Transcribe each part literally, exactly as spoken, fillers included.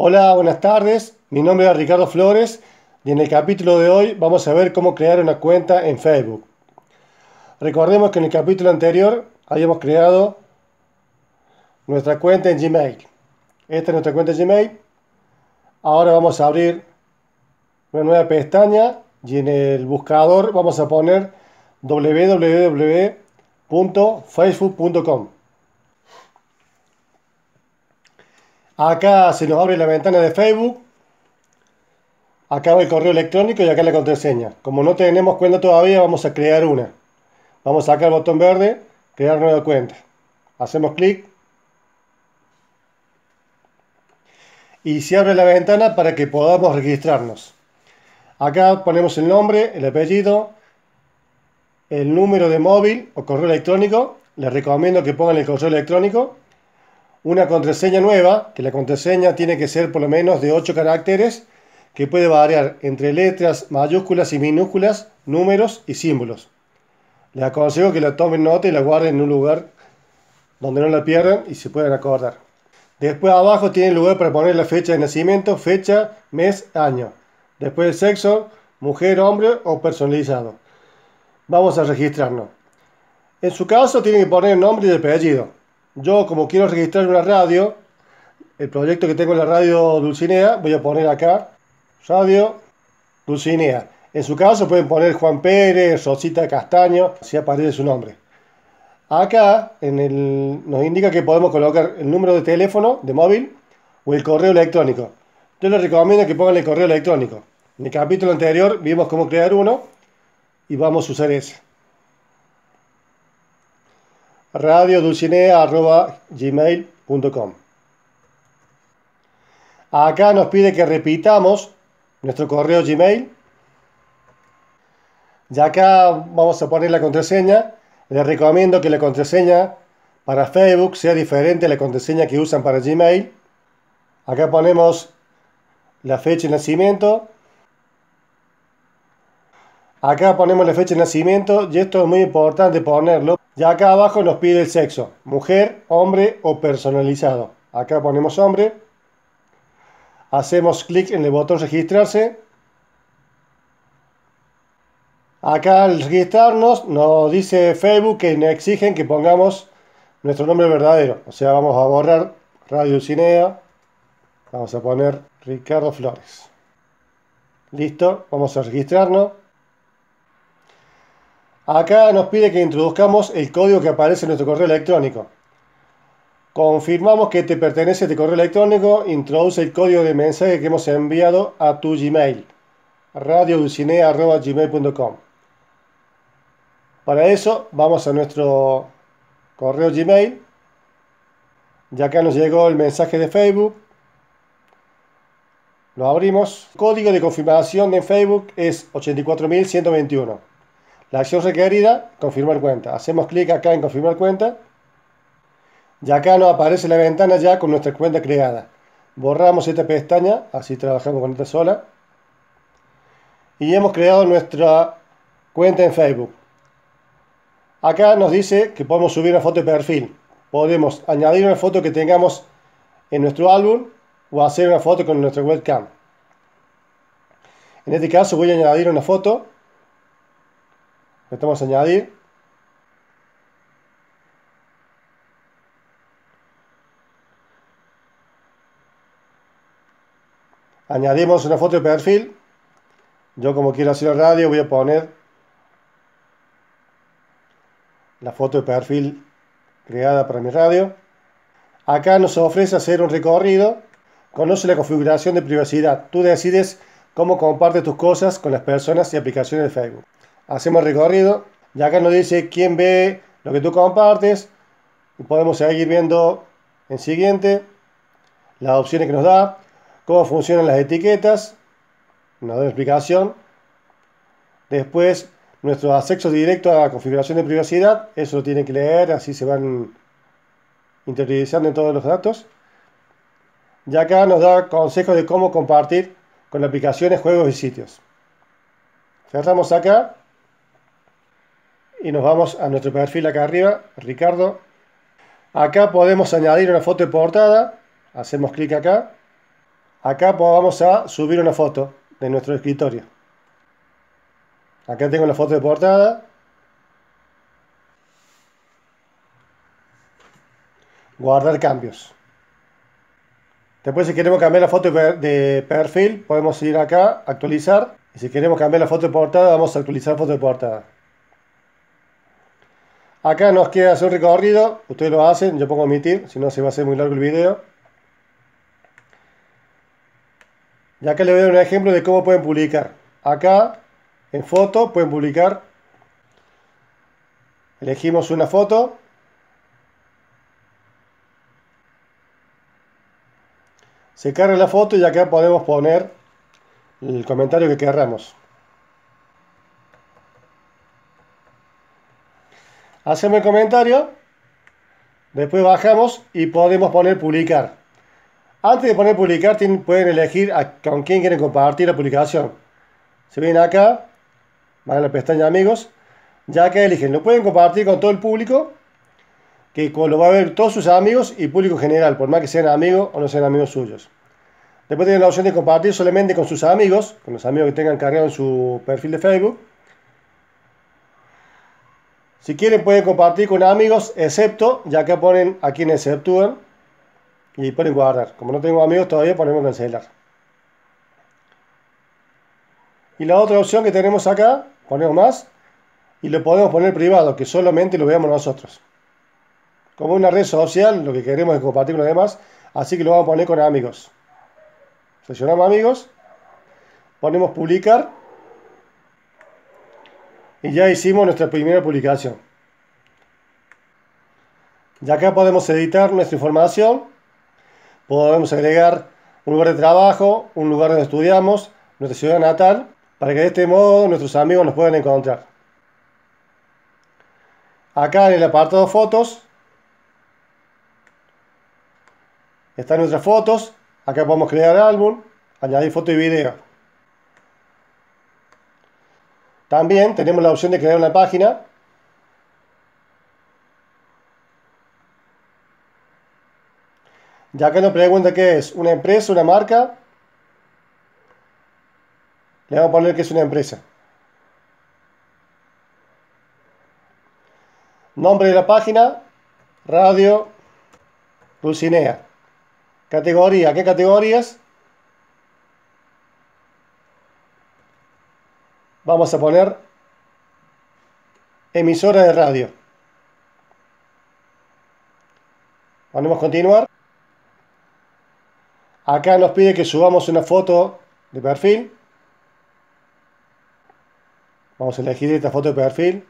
Hola, buenas tardes. Mi nombre es Ricardo Flores y en el capítulo de hoy vamos a ver cómo crear una cuenta en Facebook. Recordemos que en el capítulo anterior habíamos creado nuestra cuenta en Gmail. Esta es nuestra cuenta en Gmail. Ahora vamos a abrir una nueva pestaña y en el buscador vamos a poner w w w punto facebook punto com. Acá se nos abre la ventana de Facebook. Acá va el correo electrónico y acá la contraseña. Como no tenemos cuenta todavía, vamos a crear una. Vamos a sacar el botón verde, crear nueva cuenta. Hacemos clic y se abre la ventana para que podamos registrarnos. Acá ponemos el nombre, el apellido, el número de móvil o correo electrónico. Les recomiendo que pongan el correo electrónico. Una contraseña nueva, que la contraseña tiene que ser por lo menos de ocho caracteres, que puede variar entre letras, mayúsculas y minúsculas, números y símbolos. Les aconsejo que la tomen nota y la guarden en un lugar donde no la pierdan y se puedan acordar. Después abajo tienen lugar para poner la fecha de nacimiento, fecha, mes, año. Después el sexo, mujer, hombre o personalizado. Vamos a registrarnos. En su caso tienen que poner el nombre y el apellido. Yo, como quiero registrar una radio, el proyecto que tengo en la radio Dulcinea, voy a poner acá Radio Dulcinea. En su caso pueden poner Juan Pérez, Rosita Castaño, si aparece su nombre. Acá en el, nos indica que podemos colocar el número de teléfono, de móvil, o el correo electrónico. Yo les recomiendo que pongan el correo electrónico. En el capítulo anterior vimos cómo crear uno y vamos a usar ese. radio dulcinea arroba gmail punto com. Acá nos pide que repitamos nuestro correo Gmail. Y acá vamos a poner la contraseña. Les recomiendo que la contraseña para Facebook sea diferente a la contraseña que usan para Gmail. Acá ponemos la fecha de nacimiento. Acá ponemos la fecha de nacimiento y esto es muy importante ponerlo. Y acá abajo nos pide el sexo, mujer, hombre o personalizado. Acá ponemos hombre. Hacemos clic en el botón registrarse. Acá al registrarnos nos dice Facebook que nos exigen que pongamos nuestro nombre verdadero. O sea, vamos a borrar Radio Dulcinea. Vamos a poner Ricardo Flores. Listo, vamos a registrarnos. Acá nos pide que introduzcamos el código que aparece en nuestro correo electrónico. Confirmamos que te pertenece este correo electrónico. Introduce el código de mensaje que hemos enviado a tu Gmail. radio dulcinea arroba gmail punto com. Para eso vamos a nuestro correo Gmail. Y acá nos llegó el mensaje de Facebook. Lo abrimos. El código de confirmación de Facebook es ochenta y cuatro mil ciento veintiuno. La acción requerida, confirmar cuenta. Hacemos clic acá en confirmar cuenta. Y acá nos aparece la ventana ya con nuestra cuenta creada. Borramos esta pestaña, así trabajamos con esta sola. Y hemos creado nuestra cuenta en Facebook. Acá nos dice que podemos subir una foto de perfil. Podemos añadir una foto que tengamos en nuestro álbum o hacer una foto con nuestra webcam. En este caso voy a añadir una foto. Metemos añadir. Añadimos una foto de perfil. Yo, como quiero hacer radio, voy a poner la foto de perfil creada para mi radio. Acá nos ofrece hacer un recorrido. Conoce la configuración de privacidad. Tú decides cómo compartes tus cosas con las personas y aplicaciones de Facebook. Hacemos el recorrido y acá nos dice quién ve lo que tú compartes. Y podemos seguir viendo en siguiente las opciones que nos da, cómo funcionan las etiquetas, nos da una explicación. Después nuestro acceso directo a la configuración de privacidad, eso lo tienen que leer, así se van interiorizando en todos los datos. Y acá nos da consejos de cómo compartir con aplicaciones, juegos y sitios. Cerramos acá y nos vamos a nuestro perfil acá arriba, Ricardo. Acá podemos añadir una foto de portada. Hacemos clic acá. acá vamos a subir una foto de nuestro escritorio. Acá tengo la foto de portada. Guardar cambios. Después, si queremos cambiar la foto de perfil, podemos ir acá, actualizar. Y si queremos cambiar la foto de portada, vamos a actualizar foto de portada. Acá nos queda hacer un recorrido. Ustedes lo hacen, yo pongo omitir, si no se va a hacer muy largo el video. Y acá les voy a dar un ejemplo de cómo pueden publicar. Acá, en foto, pueden publicar. Elegimos una foto. Se carga la foto y acá podemos poner el comentario que queramos. Hacemos el comentario, después bajamos y podemos poner publicar. Antes de poner publicar pueden elegir a, con quién quieren compartir la publicación. Se vienen acá, van a la pestaña amigos, ya que eligen, lo pueden compartir con todo el público, que lo va a ver todos sus amigos y público general, por más que sean amigos o no sean amigos suyos. Después tienen la opción de compartir solamente con sus amigos, con los amigos que tengan cargado en su perfil de Facebook. Si quieren pueden compartir con amigos, excepto, ya acá ponen a quien exceptúan y ponen guardar. Como no tengo amigos todavía, ponemos cancelar. Y la otra opción que tenemos acá, ponemos más y lo podemos poner privado, que solamente lo veamos nosotros. Como una red social, lo que queremos es compartir con los demás, así que lo vamos a poner con amigos. Seleccionamos amigos, ponemos publicar y ya hicimos nuestra primera publicación. Y acá podemos editar nuestra información, podemos agregar un lugar de trabajo, un lugar donde estudiamos, nuestra ciudad natal, para que de este modo nuestros amigos nos puedan encontrar. Acá en el apartado fotos están nuestras fotos. Acá podemos crear álbum, añadir foto y video. También tenemos la opción de crear una página. Y acá nos pregunta qué es, una empresa, una marca. Le vamos a poner que es una empresa. Nombre de la página, Radio Dulcinea. Categoría, ¿qué categorías? Vamos a poner emisora de radio. Ponemos continuar. Acá nos pide que subamos una foto de perfil. Vamos a elegir esta foto de perfil.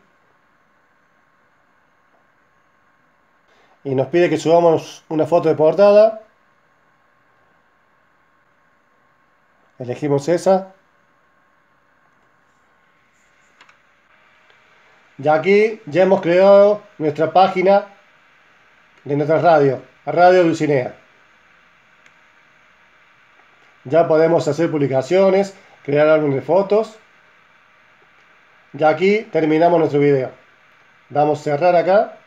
Y nos pide que subamos una foto de portada. Elegimos esa. Y aquí ya hemos creado nuestra página de nuestra radio, Radio Dulcinea. Ya podemos hacer publicaciones, crear álbumes de fotos. Y aquí terminamos nuestro video. Damos cerrar acá.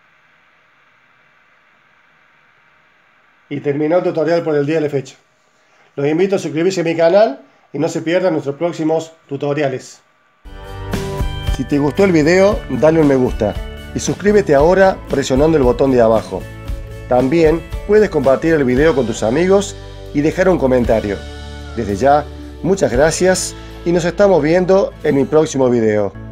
Y terminó el tutorial por el día de la fecha. Los invito a suscribirse a mi canal y no se pierdan nuestros próximos tutoriales. Si te gustó el video, dale un me gusta y suscríbete ahora presionando el botón de abajo. También puedes compartir el video con tus amigos y dejar un comentario. Desde ya, muchas gracias y nos estamos viendo en mi próximo video.